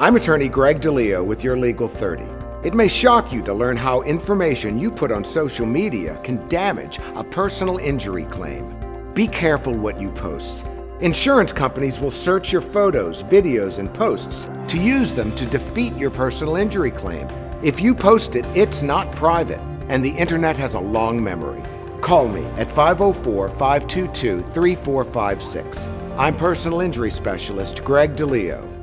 I'm attorney Greg DeLeo with YL30. It may shock you to learn how information you put on social media can damage a personal injury claim. Be careful what you post. Insurance companies will search your photos, videos, and posts to use them to defeat your personal injury claim. If you post it, it's not private, and the internet has a long memory. Call me at 504-522-3456. I'm personal injury specialist Greg DeLeo.